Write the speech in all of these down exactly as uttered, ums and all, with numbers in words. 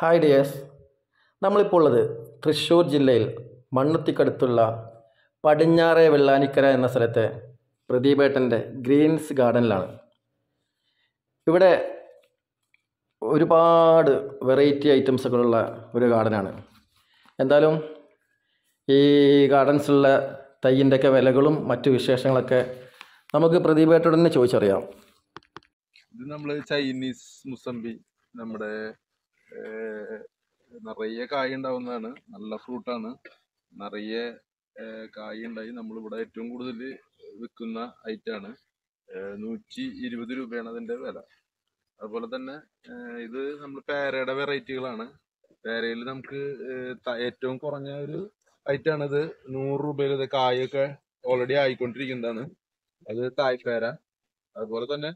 Hi dears, നമ്മളിപ്പോൾ ഉള്ളത് തൃശ്ശൂർ ജില്ലയിൽ മണ്ണുത്തിക്കടുത്തുള്ള പടിഞ്ഞാറേ വെള്ളാനിക്കര എന്ന സ്ഥലത്തെ പ്രദീപേട്ടൻ്റെ ഗ്രീൻസ് ഗാർഡനിലാണ്. ഇവിടെ ഒരുപാട് വെറൈറ്റി ഐറ്റംസുകളുള്ള ഒരു ഗാർഡനാണ്. എന്തായാലും ഈ ഗാർഡൻസിലുള്ള തൈയിൻ്റെയൊക്കെ വിലകളും മറ്റു വിശേഷങ്ങളൊക്കെ നമുക്ക് പ്രദീപേട്ടനോട് തന്നെ ചോദിച്ചറിയാം. ഇത് നമ്മൾ ചൈനീസ് മുസംബി, നമ്മുടെ നിറയെ കായ ഉണ്ടാവുന്നതാണ്. നല്ല ഫ്രൂട്ടാണ്, നിറയെ കായ ഉണ്ടായി. നമ്മളിവിടെ ഏറ്റവും കൂടുതൽ വിൽക്കുന്ന ഐറ്റാണ്. നൂറ്റി ഇരുപത് രൂപയാണ് അതിൻ്റെ വില. അതുപോലെ തന്നെ ഇത് നമ്മൾ പേരയുടെ വെറൈറ്റികളാണ്. പേരയിൽ നമുക്ക് ഏറ്റവും കുറഞ്ഞ ഒരു ഐറ്റാണിത്. നൂറ് രൂപയിൽ ഇത് കായൊക്കെ ഓൾറെഡി ആയിക്കൊണ്ടിരിക്കുന്നതാണ്. അത് തായ്പേര. അതുപോലെ തന്നെ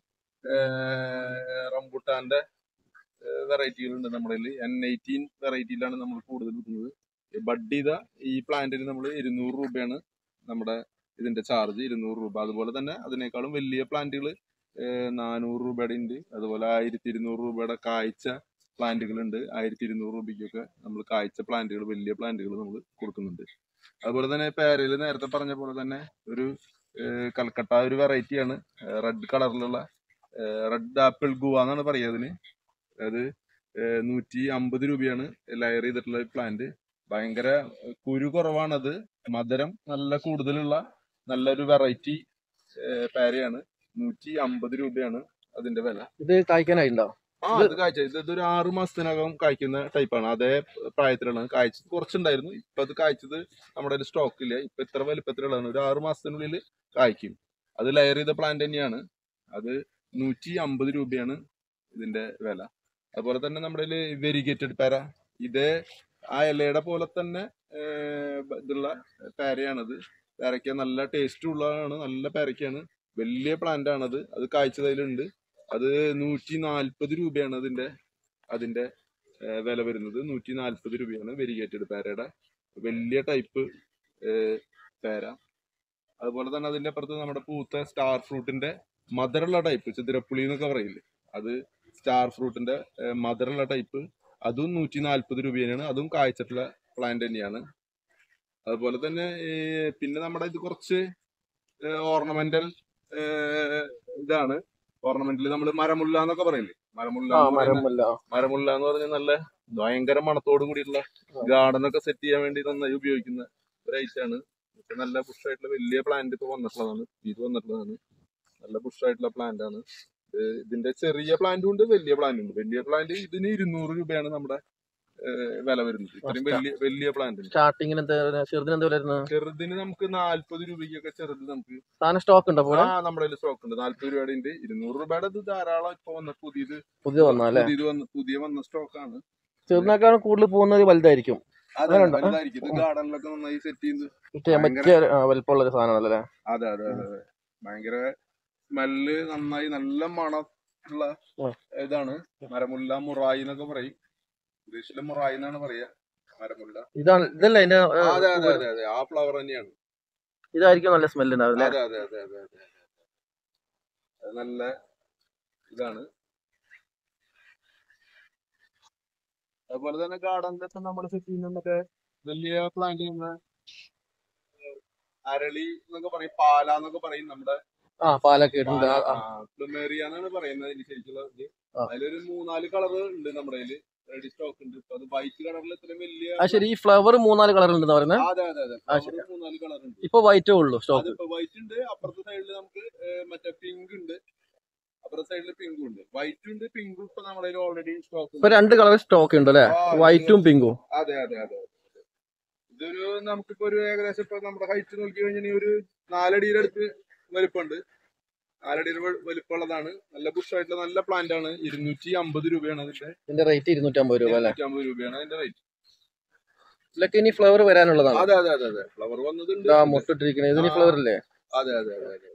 റംബുട്ടാന്റെ വെറൈറ്റികളുണ്ട് നമ്മുടെ കയ്യിൽ. എൻ എയ്റ്റീൻ വെറൈറ്റിയിലാണ് നമ്മൾ കൂടുതൽ വിൽക്കുന്നത്. ബഡ് ചെയ്ത ഈ പ്ലാന്റിന് നമ്മൾ ഇരുന്നൂറ് രൂപയാണ് നമ്മുടെ ഇതിന്റെ ചാർജ്, ഇരുന്നൂറ് രൂപ. അതുപോലെ തന്നെ അതിനേക്കാളും വലിയ പ്ലാന്റുകൾ നാനൂറ് രൂപയുടെ ഉണ്ട്. അതുപോലെ ആയിരത്തി ഇരുന്നൂറ് രൂപയുടെ കായ്ച്ച പ്ലാന്റുകളുണ്ട്. ആയിരത്തി ഇരുന്നൂറ് രൂപയ്ക്കൊക്കെ നമ്മൾ കായ്ച്ച പ്ലാന്റുകൾ, വലിയ പ്ലാന്റുകൾ നമ്മൾ കൊടുക്കുന്നുണ്ട്. അതുപോലെ തന്നെ പേരയിൽ നേരത്തെ പറഞ്ഞ പോലെ തന്നെ ഒരു കൽക്കട്ട ഒരു വെറൈറ്റിയാണ്. റെഡ് കളറിലുള്ള റെഡ് ആപ്പിൾ ഗുവ എന്നാണ് പറയുക അതിന്. അത് നൂറ്റി അമ്പത് രൂപയാണ് ലെയർ ചെയ്തിട്ടുള്ള പ്ലാന്റ്. ഭയങ്കര കുരു കുറവാണത്, മധുരം നല്ല കൂടുതലുള്ള നല്ലൊരു വെറൈറ്റി പേരയാണ്. നൂറ്റി അമ്പത് രൂപയാണ് അതിന്റെ വില. ഇത് കായ്ക്കാനായിട്ടുണ്ടോ? ആ, ഇത് കായ്ച്ച ഇത് ഇതൊരു ആറു മാസത്തിനകം കായ്ക്കുന്ന ടൈപ്പാണ്. അതേ പ്രായത്തിലാണ്. കായ്ച്ചത് കുറച്ചുണ്ടായിരുന്നു, ഇപ്പൊ അത് കായ്ച്ചത് നമ്മുടെ സ്റ്റോക്ക് ഇല്ല. ഇപ്പൊ ഇത്ര വലിപ്പത്തിലുള്ളതാണ്. ഒരു ആറു മാസത്തിനുള്ളിൽ കായ്ക്കും. അത് ലെയർ ചെയ്ത പ്ലാന്റ് തന്നെയാണ്. അത് നൂറ്റി അമ്പത് രൂപയാണ് ഇതിന്റെ വില. അതുപോലെ തന്നെ നമ്മുടെ വെരിഗേറ്റഡ് പേര, ഇതേ ആ ഇലയുടെ പോലെ തന്നെ ഇതുള്ള പേരയാണത്. പേരയ്ക്ക നല്ല ടേസ്റ്റ് ഉള്ളതാണ്, നല്ല പേരയ്ക്കാണ്. വലിയ പ്ലാന്റ് ആണത്. അത് കായ്ച്ചതിലുണ്ട്. അത് നൂറ്റി നാൽപ്പത് രൂപയാണ് അതിന്റെ അതിന്റെ വില വരുന്നത്. നൂറ്റി നാൽപ്പത് രൂപയാണ് വെരിഗേറ്റഡ് പേരയുടെ വലിയ ടൈപ്പ് പേര. അതുപോലെ തന്നെ അതിന്റെ അപ്പുറത്ത് നമ്മുടെ പൂത്ത സ്റ്റാർ ഫ്രൂട്ടിന്റെ മധുരമുള്ള ടൈപ്പ്, ചിതിരപ്പുളി എന്നൊക്കെ പറയില്ലേ, അത് സ്റ്റാർ ഫ്രൂട്ടിന്റെ മധുരമുള്ള ടൈപ്പ്. അതും നൂറ്റി നാൽപ്പത് രൂപയാണ്. അതും കായ്ച്ചിട്ടുള്ള പ്ലാന്റ് തന്നെയാണ്. അതുപോലെ തന്നെ പിന്നെ നമ്മുടെ ഇത് കുറച്ച് ഓർണമെന്റൽ ഇതാണ്. ഓർണമെന്റൽ നമ്മൾ മരമുല്ല എന്നൊക്കെ പറയില്ലേ, മരമുല്ല മരമുല്ല എന്ന് പറഞ്ഞാൽ നല്ല ഭയങ്കര മണത്തോട് കൂടിയിട്ടുള്ള ഗാർഡനൊക്കെ സെറ്റ് ചെയ്യാൻ വേണ്ടി നന്നായി ഉപയോഗിക്കുന്ന ഒരു ഐറ്റാണ്. നല്ല ബുഷായിട്ടുള്ള വലിയ പ്ലാന്റ് ഇപ്പൊ വന്നിട്ടുള്ളതാണ്. ഇത് വന്നിട്ടുള്ളതാണ് നല്ല ബുഷായിട്ടുള്ള പ്ലാന്റ് ആണ്. ഇതിന്റെ ചെറിയ പ്ലാന്റും ഉണ്ട്, വലിയ പ്ലാന്റ് ഉണ്ട്. വലിയ പ്ലാന്റ് ഇതിന് ഇരുന്നൂറ് രൂപയാണ് നമ്മുടെ വില വരുന്നത്. ഇത്രയും വലിയ വലിയ പ്ലാന്റ്. സ്റ്റാർട്ടിങ്ങിന് ചെറുതിന് നമുക്ക് നാല്പത് രൂപയ്ക്കൊക്കെ ചെറുത് നമുക്ക് സ്റ്റോക്ക് ഉണ്ടോ? ആ, നമ്മുടെ സ്റ്റോക്ക് ഉണ്ട്. നാല്പത് രൂപയുടെ ഉണ്ട്. ഇരുന്നൂറ് രൂപയുടെ ഇത് ധാരാളം ഇപ്പൊ വന്ന പുതിയത് പുതിയ പുതിയത് വന്ന പുതിയ വന്ന സ്റ്റോക്കാണ്. ചെറുതിനേക്കാളും കൂടുതൽ പോകുന്നത് വലുതായിരിക്കും. അതെ, വലുതായിരിക്കും. ഇത് ഗാർഡനിലൊക്കെ നന്നായി സെറ്റ് ചെയ്ത് വലിപ്പമുള്ള ഒരു സാധനമാണല്ലേ. അതെ അതെ അതെ അതെ ഭയങ്കര സ്മെല്ല്, നന്നായി നല്ല മണമുള്ള ഇതാണ്. മരമുല്ല, മുറായി എന്നൊക്കെ പറയും. ഇംഗ്ലീഷിലെ മുറായി എന്നാണ് പറയാ. മരമുല്ല ഇതാണ് ഇതല്ലേ? അതെ അതെ അതെ അതെ ആ ഫ്ലവർ തന്നെയാണ്. ഇതായിരിക്കും നല്ല സ്മെല്ല് ഉണ്ടാവില്ല. അതെ അതെ അതെ അതെ അതെ അത് നല്ല ഇതാണ്. അതുപോലെ തന്നെ ഗാർഡനിലൊക്കെ നമ്മൾ സെറ്റ് ചെയ്യുന്നതൊക്കെ വലിയ പ്ലാന്റ്, അരളി എന്നൊക്കെ പറയും, പാല എന്നൊക്കെ പറയും. നമ്മുടെ പ്ലുമേറിയ എന്നാണ് പറയുന്നത് അതിന് ശരിക്കുള്ള. അതിലൊരു മൂന്നാല് കളർ ഉണ്ട് നമ്മുടെ കയ്യില്, റെഡി സ്റ്റോക്ക് ഉണ്ട്. അത് വൈറ്റ് കളറിൽ ഇത്രയും വലിയ. ശരി, ഈ ഫ്ലവർ മൂന്നാല് കളർ ഉണ്ട് പറയുന്നത്. അതെ അതെ അതെ മൂന്നാല് കളർ ഉണ്ട്. ഇപ്പൊ വൈറ്റേ ഉള്ളൂ സ്റ്റോക്ക്. ഇപ്പൊ വൈറ്റ് ഉണ്ട്. അപ്പുറത്തെ സൈഡിൽ നമുക്ക് മറ്റേ പിങ്ക് ഉണ്ട്. അപ്പുറത്തെ സൈഡിൽ പിങ്കും ഉണ്ട്. വൈറ്റും ഉണ്ട്, പിങ്കും ഇപ്പൊ നമ്മുടെ കയ്യിൽ ഓൾറെഡി സ്റ്റോക്ക്. ഇപ്പൊ രണ്ട് കളർ സ്റ്റോക്ക് ഉണ്ട് അല്ലെ, വൈറ്റും പിങ്കും. അതെ അതെ അതെ ഇതൊരു നമുക്കിപ്പോ ഒരു ഏകദേശം ഇപ്പൊ നമ്മുടെ ഹൈറ്റ് നോക്കി കഴിഞ്ഞാൽ ഒരു നാലടിയുടെ അടുത്ത് വലിപ്പമുണ്ട്. നാലടിയുടെ വലിപ്പമുള്ളതാണ്. നല്ല ബുഷായിട്ടുള്ള നല്ല പ്ലാന്റ് ആണ്. ഇരുന്നൂറ്റി അമ്പത് രൂപയാണ് അതിന്റെ ഇതിന്റെ റേറ്റ്. ഇരുന്നൂറ്റി അമ്പത് രൂപ അല്ലെ? അമ്പത് രൂപയാണ് അതിന്റെ റേറ്റ്. ഇതിലൊക്കെ ഇനി ഫ്ലവർ വരാനുള്ളതാണ്. അതെ അതെ അതെ അതെ ഫ്ലവർ വന്നതുണ്ട്. മുട്ടിട്ടിരിക്കുന്നത് ഇതിന് ഫ്ലവർ അല്ലേ? അതെ അതെ അതെ അതെ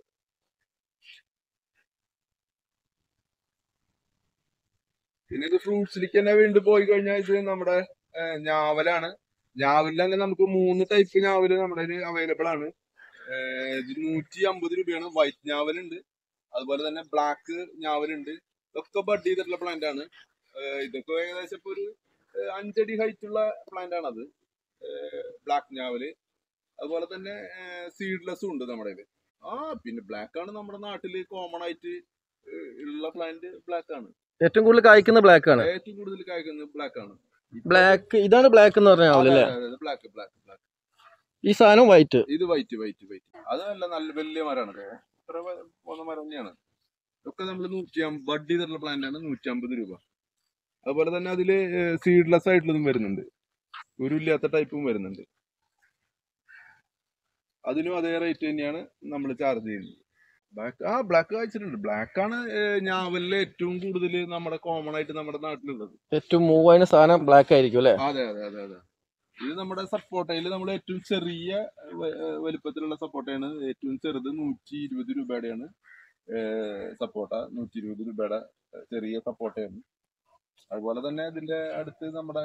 പിന്നെ ഇത് ഫ്രൂട്ട്സിലേക്ക് തന്നെ വീണ്ടും പോയി കഴിഞ്ഞാൽ ഇത് നമ്മുടെ ഞാവലാണ്. ഞാവലിൽ തന്നെ നമുക്ക് മൂന്ന് ടൈപ്പ് ഞാവല് നമ്മുടെ അവൈലബിൾ ആണ്. ഇത് നൂറ്റി അമ്പത് രൂപയാണ്. വൈറ്റ് ഞാവലുണ്ട്, അതുപോലെ തന്നെ ബ്ലാക്ക് ഞാവലുണ്ട്. ഇതൊക്കെ ബഡ് ചെയ്തിട്ടുള്ള പ്ലാന്റ് ആണ്. ഇതൊക്കെ ഏകദേശം ഇപ്പൊ ഒരു അഞ്ചടി ഹൈറ്റ് ഉള്ള പ്ലാന്റ് ആണ് അത്. ബ്ലാക്ക് ഞാവല്. അതുപോലെ തന്നെ സീഡ്ലെസ്സും ഉണ്ട് നമ്മുടെ കയ്യില്. ആ പിന്നെ ബ്ലാക്ക് ആണ് നമ്മുടെ നാട്ടില് കോമൺ ആയിട്ട് ഉള്ള പ്ലാന്റ്. ബ്ലാക്ക് ആണ് ഏറ്റവും കൂടുതൽ കായ്ക്കുന്ന ബ്ലാക്ക് ആണ്. ഏറ്റവും കൂടുതൽ കായ്ക്കുന്നത് ബ്ലാക്ക് ആണ്. ബ്ലാക്ക് ഇതാണ് ബ്ലാക്ക് എന്ന് പറഞ്ഞാൽ ബ്ലാക്ക് ബ്ലാക്ക് ബ്ലാക്ക്. ഈ സാധനം വൈറ്റ്. ഇത് വൈറ്റ് വൈറ്റ് വൈറ്റ്. അത് നല്ല നല്ല വലിയ മരമാണ്. ഇത്ര പോകുന്ന മരം തന്നെയാണ്. ഒക്കെ നമ്മൾ നൂറ്റി അമ്പത് ബഡ് ചെയ്തിട്ടുള്ള പ്ലാന്റ് ആണ്. നൂറ്റി അമ്പത് രൂപ. അതുപോലെ തന്നെ അതില് സീഡ്ലെസ് ആയിട്ടുള്ളതും വരുന്നുണ്ട്. ഒരു ഇല്ലാത്ത ടൈപ്പും വരുന്നുണ്ട്. അതിനും അതേ റേറ്റ് തന്നെയാണ് നമ്മൾ ചാർജ് ചെയ്യുന്നത്. ബ്ലാക്ക് ആ ബ്ലാക്ക് കഴിച്ചിട്ടുണ്ട്. ബ്ലാക്ക് ആണ് ഞാവലില് ഏറ്റവും കൂടുതൽ നമ്മുടെ കോമൺ ആയിട്ട് നമ്മുടെ നാട്ടിലുള്ളത്. ഏറ്റവും മൂവ് ആയ സാധനം ബ്ലാക്ക് ആയിരിക്കും അല്ലെ? അതെ അതെ അതെ അതെ. ഇത് നമ്മുടെ സപ്പോട്ടയിൽ നമ്മൾ ഏറ്റവും ചെറിയ വലിപ്പത്തിലുള്ള സപ്പോട്ടയാണ്. ഏറ്റവും ചെറുത് നൂറ്റി ഇരുപത് രൂപയുടെയാണ് സപ്പോട്ട. നൂറ്റി ഇരുപത് രൂപയുടെ ചെറിയ സപ്പോട്ടയാണ്. അതുപോലെ തന്നെ ഇതിന്റെ അടുത്ത് നമ്മുടെ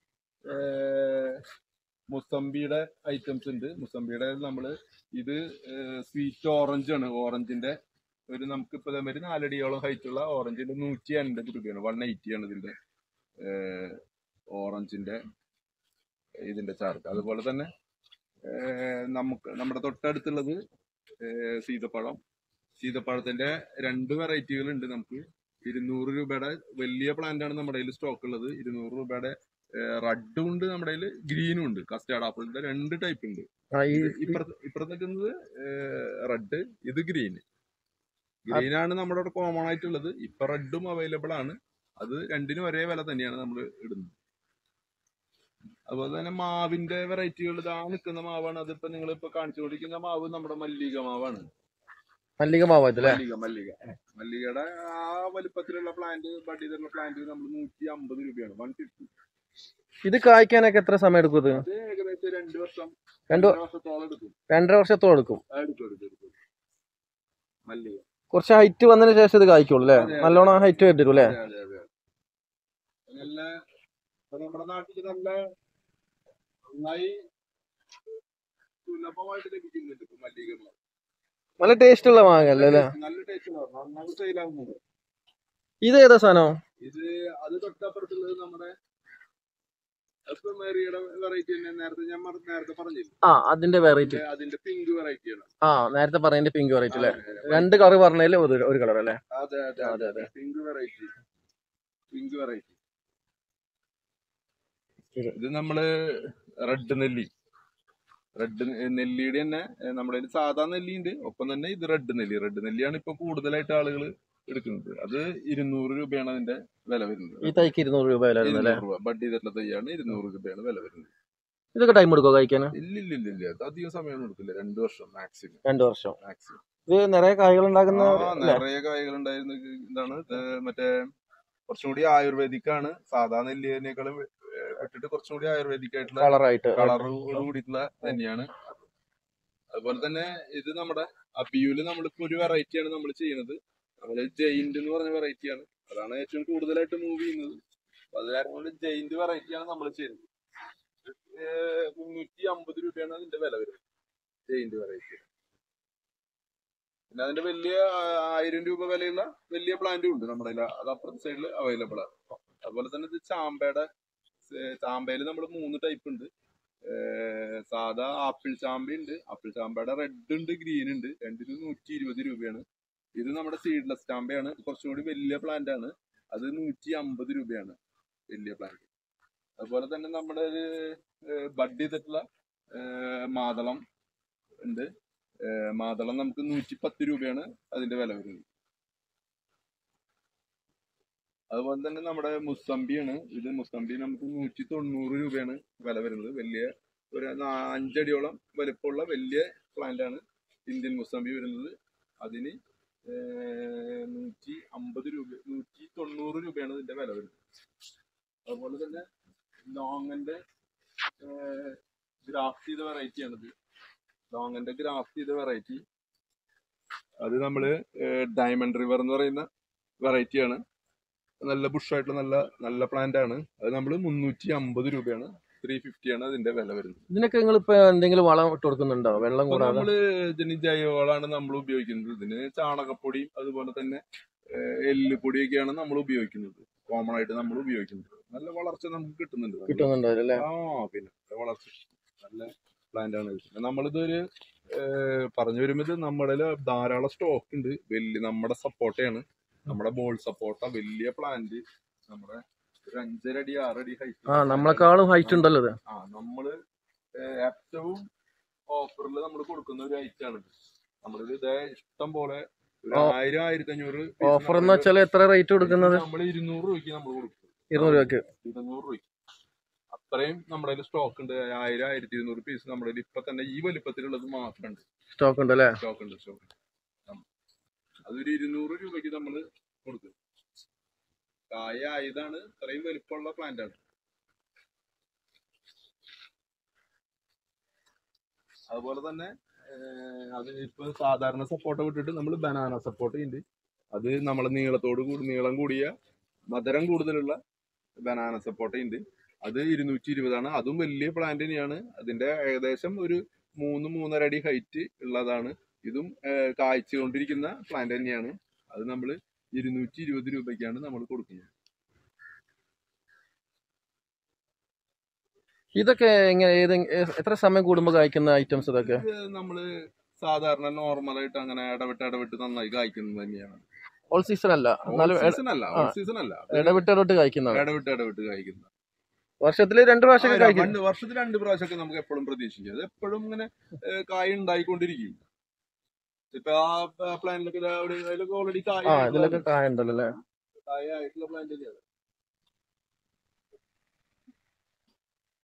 മുസംബിയുടെ ഐറ്റംസ് ഉണ്ട്. മുസംബിയുടെ നമ്മള് ഇത് സ്വീറ്റ് ഓറഞ്ച് ആണ്. ഓറഞ്ചിന്റെ ഒരു നമുക്ക് ഇപ്പൊ ഒരു നാലടിയോളം ഹൈറ്റ് ഉള്ള ഓറഞ്ചിന്റെ നൂറ്റി അൻപത് രൂപയാണ്. വൺ എയ്റ്റി ആണ് ഇതിന്റെ ഓറഞ്ചിന്റെ ഇതിന്റെ ചാർജ്. അതുപോലെ തന്നെ നമുക്ക് നമ്മുടെ തൊട്ടടുത്തുള്ളത് സീതപ്പഴം. സീതപ്പഴത്തിന്റെ രണ്ട് വെറൈറ്റികൾ ഉണ്ട് നമുക്ക്. ഇരുന്നൂറ് രൂപയുടെ വലിയ പ്ലാന്റ് ആണ് നമ്മുടെ കയ്യിൽ സ്റ്റോക്ക് ഉള്ളത്. ഇരുന്നൂറ് രൂപയുടെ റെഡും ഉണ്ട് നമ്മുടെ കയ്യിൽ, ഗ്രീനും ഉണ്ട്. കസ്റ്റാർഡ് ആപ്പിളിന്റെ രണ്ട് ടൈപ്പ് ഉണ്ട്. ഇപ്പുറത്ത് നിൽക്കുന്നത് റെഡ്, ഇത് ഗ്രീൻ. ഗ്രീൻ ആണ് നമ്മുടെ അവിടെ കോമൺ ആയിട്ടുള്ളത്. ഇപ്പൊ റെഡും അവൈലബിൾ ആണ്. അത് രണ്ടിനും ഒരേ വില തന്നെയാണ് നമ്മൾ ഇടുന്നത്. അതുപോലെ തന്നെ മാവിന്റെ വെറൈറ്റികൾ ഇതാ നിൽക്കുന്ന മാവാണ്. അതിപ്പോ നിങ്ങൾ ഇപ്പൊ കാണിച്ചുകൊണ്ടിരിക്കുന്ന മാവ് നമ്മുടെ മല്ലിക മാവാണ്. മല്ലിക മാവ് മല്ലിക മല്ലിക മല്ലികയുടെ ആ വലിപ്പത്തിലുള്ള പ്ലാന്റ്, ബഡ് ചെയ്തിട്ടുള്ള പ്ലാന്റ് നമ്മൾ നൂറ്റി അമ്പത് രൂപയാണ്. One fifty. ഇത് കായ്ക്കാനൊക്കെ എത്ര സമയം എടുക്കും? ഇത് ഏകദേശം രണ്ടു വർഷം രണ്ടു വർഷത്തോളം എടുക്കും. രണ്ടര വർഷത്തോളം എടുക്കും. മല്ലിക കുറച്ച് ഹൈറ്റ് വന്നതിന് ശേഷം ഇത് കായ്ക്കുള്ളൂ അല്ലെ? നല്ലോണം ഹൈറ്റ് വരും അല്ലെ? നല്ല നമ്മുടെ നാട്ടിൽ നല്ല നന്നായി സുലഭമായിട്ട് ലഭിക്കുന്നുണ്ട് മല്ലിക. നല്ല ടേസ്റ്റ് ഉള്ള മാങ്ങ അല്ലേ? നല്ല ടേസ്റ്റ് നന്നായി സെയിലാവുന്നുണ്ട്. ഇത് ഏതാ സാധനം? ഇത് അത് തൊട്ടപ്പുറത്തുള്ളത് നമ്മുടെ വെറൈറ്റി തന്നെ. നേരത്തെ ഞാൻ നേരത്തെ പറഞ്ഞില്ല. ആ അതിന്റെ വെറൈറ്റി, അതിന്റെ പിങ്ക് വെറൈറ്റിയാണ്. ആ നേരത്തെ പറഞ്ഞതിന്റെ പിങ്ക് വെറൈറ്റി അല്ലെ? രണ്ട് കളർ പറഞ്ഞതിൽ ഒരു കളർ അല്ലേ? അതെ അതെ അതെ അതെ. Pink variety pink variety. ഇത് നമ്മള് റെഡ് നെല്ലി. റെഡ് നെല്ലിയുടെ തന്നെ നമ്മുടെ സാധാ നെല്ലിയുണ്ട്. ഒപ്പം തന്നെ ഇത് റെഡ് നെല്ലി. റെഡ് നെല്ലിയാണ് ഇപ്പൊ കൂടുതലായിട്ട് ആളുകൾ എടുക്കുന്നത്. അത് ഇരുന്നൂറ് രൂപയാണ് അതിന്റെ വില വരുന്നത്. ഈ തൈക്ക് ഇരുന്നൂറ് രൂപ വില രൂപ. ബഡ് ചെയ്തിട്ടുള്ള തൈയാണ്. ഇരുന്നൂറ് രൂപയാണ് വില വരുന്നത്. ഇതൊക്കെ ടൈം എടുക്കുമോ കഴിക്കാൻ? ഇല്ല ഇല്ല ഇല്ല ഇല്ല. അത് അധികം സമയം എടുക്കില്ല. രണ്ടു വർഷം മാക്സിമം. രണ്ടു വർഷം മാക്സിമം. ഇത് നിറയെ കായ്കൾ ഉണ്ടാക്കുന്ന നിറയെ കായ്കൾ ഉണ്ടായിരുന്ന ഇതാണ്. മറ്റേ കുറച്ചും കൂടി ആയുർവേദിക് ആണ്. സാധാ നെല്ലിയേക്കാളും വിട്ടിട്ട് കുറച്ചും കൂടി ആയുർവേദിക് ആയിട്ടുള്ള കളറായിട്ട് കളറോട് കൂടിയിട്ടുള്ള തന്നെയാണ്. അതുപോലെ തന്നെ ഇത് നമ്മുടെ അബിയൂല് നമ്മളിപ്പോ ഒരു വെറൈറ്റിയാണ് നമ്മൾ ചെയ്യുന്നത്. നമ്മള് ജെയിന്റ് എന്ന് പറഞ്ഞ വെറൈറ്റിയാണ്. അതാണ് ഏറ്റവും കൂടുതലായിട്ട് മൂവ് ചെയ്യുന്നത്. അത് കാരണം കൊണ്ട് ജെയിന്റ് വെറൈറ്റിയാണ് നമ്മൾ ചെയ്യുന്നത്. മുന്നൂറ്റി അമ്പത് രൂപയാണ് അതിന്റെ വില വരുന്നത്. Giant variety. പിന്നെ അതിന്റെ വലിയ ആയിരം രൂപ വിലയുള്ള വലിയ പ്ലാന്റും ഉണ്ട് നമ്മുടെ. അത് അപ്പുറത്തെ സൈഡിൽ അവൈലബിൾ ആണ്. അതുപോലെ തന്നെ ഇത് ചാമ്പയുടെ ചാമ്പയിൽ നമ്മൾ മൂന്ന് ടൈപ്പ് ഉണ്ട്. സാധാ ആപ്പിൾ ചാമ്പ ഉണ്ട്. ആപ്പിൾ ചാമ്പയുടെ റെഡ് ഉണ്ട്, ഗ്രീൻ ഉണ്ട്. രണ്ടിനും നൂറ്റി ഇരുപത് രൂപയാണ്. ഇത് നമ്മുടെ സീഡ്ലെസ് ചാമ്പയാണ്. കുറച്ചും കൂടി വലിയ പ്ലാന്റ് ആണ്. അത് നൂറ്റി അമ്പത് രൂപയാണ് വലിയ പ്ലാന്റ്. അതുപോലെ തന്നെ നമ്മുടെ ഒരു ബഡ് ചെയ്തിട്ടുള്ള മാതളം ഉണ്ട്. മാതളം നമുക്ക് നൂറ്റി പത്ത് രൂപയാണ് അതിന്റെ വില വരുന്നത്. അതുപോലെ തന്നെ നമ്മുടെ മുസംബിയാണ്. ഇത് മുസംബി നമുക്ക് നൂറ്റി തൊണ്ണൂറ് രൂപയാണ് വില വരുന്നത്. വലിയ ഒരു അഞ്ചടിയോളം വലുപ്പമുള്ള വലിയ പ്ലാന്റ് ആണ് ഇന്ത്യൻ മുസംബി വരുന്നത്. അതിന് നൂറ്റി അമ്പത് രൂപ നൂറ്റി തൊണ്ണൂറ് രൂപയാണ് ഇതിന്റെ വില വരുന്നത്. അതുപോലെ തന്നെ ലോങ്ങന്റെ ഗ്രാഫ്റ്റ് ചെയ്ത വെറൈറ്റി ആണിത്. ലോങ്ങന്റെ ഗ്രാഫ്റ്റ് ചെയ്ത വെറൈറ്റി അത് നമ്മള് ഡയമണ്ട് റിവർ എന്ന് പറയുന്ന വെറൈറ്റിയാണ്. നല്ല ബുഷായിട്ടുള്ള നല്ല നല്ല പ്ലാന്റ് ആണ്. അത് നമ്മൾ മുന്നൂറ്റി അമ്പത് രൂപയാണ്. ത്രീ ഫിഫ്റ്റി ആണ് അതിന്റെ വില വരുന്നത്. ഇതിനൊക്കെ നിങ്ങൾ ഇപ്പൊ എന്തെങ്കിലും വളം ഇട്ട് കൊടുക്കുന്നുണ്ടോ? വെള്ളം കൂടാതെ നമ്മള് ഇതിന് ജൈവവളമാണ് നമ്മൾ ഉപയോഗിക്കുന്നത്. ഇതിന് ചാണകപ്പൊടിയും അതുപോലെ തന്നെ എല്ലുപൊടിയൊക്കെയാണ് നമ്മൾ ഉപയോഗിക്കുന്നത്. കോമൺ ആയിട്ട് നമ്മൾ ഉപയോഗിക്കുന്നത്. നല്ല വളർച്ച നമുക്ക് കിട്ടുന്നുണ്ട്. കിട്ടുന്നുണ്ട് അല്ലേ? ആ പിന്നെ വളർച്ച നല്ല പ്ലാന്റ് ആണ്. നമ്മളിതൊരു പറഞ്ഞു വരുമ്പോൾ ഇത് നമ്മുടെ ധാരാളം സ്റ്റോക്ക് ഉണ്ട്. വലിയ നമ്മുടെ സപ്പോർട്ടയാണ്, നമ്മുടെ ബോൾ സപ്പോർട്ട, വലിയ പ്ലാന്റ്. നമ്മുടെ ഒരു അഞ്ചരടി ആറടി ഹൈറ്റ്. ആ നമ്മളെക്കാളും ഹൈറ്റ് ഉണ്ടല്ലോ ഇത്. ആ നമ്മള് ഏറ്റവും ഓഫറിൽ നമ്മൾ കൊടുക്കുന്ന ഒരു ഐറ്റം ആണ്. നമ്മളിത് ഇതേ ഇഷ്ടം പോലെ ആയിരം ആയിരത്തി അഞ്ഞൂറ് ഓഫർ എന്ന് വെച്ചാൽ എത്ര റേറ്റ് കൊടുക്കുന്നത്? നമ്മൾ ഇരുന്നൂറ് രൂപയ്ക്ക് നമ്മൾ കൊടുക്കും. ഇരുന്നൂറ് രൂപയ്ക്ക് ഇരുന്നൂറ് രൂപയ്ക്ക് അത്രയും നമ്മുടെ കയ്യിൽ സ്റ്റോക്ക് ഉണ്ട്. ആയിരം ആയിരത്തി ഇരുന്നൂറ് പീസ് നമ്മുടെ കയ്യിൽ ഇപ്പൊ തന്നെ ഈ വലിപ്പത്തിലുള്ളത് മാത്രമുണ്ട്. സ്റ്റോക്ക് ഉണ്ട് അല്ലേ? സ്റ്റോക്ക് ഉണ്ട് സ്റ്റോക്ക് അതൊരു ഇരുന്നൂറ് രൂപയ്ക്ക് നമ്മൾ കൊടുക്കും. കായ ആയതാണ്, ഇത്രയും വലിപ്പമുള്ള പ്ലാന്റ് ആണ്. അതുപോലെ തന്നെ അത് ഇപ്പൊ സാധാരണ സപ്പോർട്ട വിട്ടിട്ട് നമ്മൾ ബനാന സപ്പോർട്ട ഉണ്ട്. അത് നമ്മളെ നീളത്തോട് കൂടി നീളം കൂടിയ മധുരം കൂടുതലുള്ള ബനാന സപ്പോർട്ട ഉണ്ട്. അത് ഇരുന്നൂറ്റി ഇരുപതാണ്. അതും വലിയ പ്ലാന്റ് തന്നെയാണ്. അതിന്റെ ഏകദേശം ഒരു മൂന്ന് മൂന്നര അടി ഹൈറ്റ് ഉള്ളതാണ്. ഇതും കായ്ച്ചുകൊണ്ടിരിക്കുന്ന പ്ലാന്റ് തന്നെയാണ്. അത് നമ്മൾ ഇരുന്നൂറ്റി ഇരുപത് രൂപയ്ക്കാണ് നമ്മൾ കൊടുക്കുന്നത്. ഇതൊക്കെ എങ്ങനെ ഏത് എത്ര സമയം കൂടുമ്പോൾ കായ്ക്കുന്ന ഐറ്റംസ്? ഇതൊക്കെ നമ്മള് സാധാരണ നോർമലായിട്ട് അങ്ങനെ ഇടവിട്ട് ഇടവിട്ട് നന്നായി കായ്ക്കുന്നത് തന്നെയാണ്. ഓൾ സീസൺ അല്ല, സീസൺ അല്ല ഓൾ സീസൺ അല്ല ഇടവിട്ട് ഇടവിട്ട് കായ്ക്കുന്ന ഇടവിട്ട് ഇടവിട്ട് കായ്ക്കുന്ന വർഷത്തില് രണ്ട് പ്രാവശ്യം വർഷത്തിൽ രണ്ട് പ്രാവശ്യമൊക്കെ നമുക്ക് എപ്പോഴും പ്രതീക്ഷിക്കാം. അത് എപ്പോഴും ഇങ്ങനെ കായ ഉണ്ടായിക്കൊണ്ടിരിക്കും. ഇപ്പൊ ആ പ്ലാന്റിലൊക്കെ ഓൾറെഡി കായ ഇതിലൊക്കെ കായ ഉണ്ടല്ലോ അല്ലേ? കായ ആയിട്ടുള്ള പ്ലാന്റ് തന്നെയാണ്.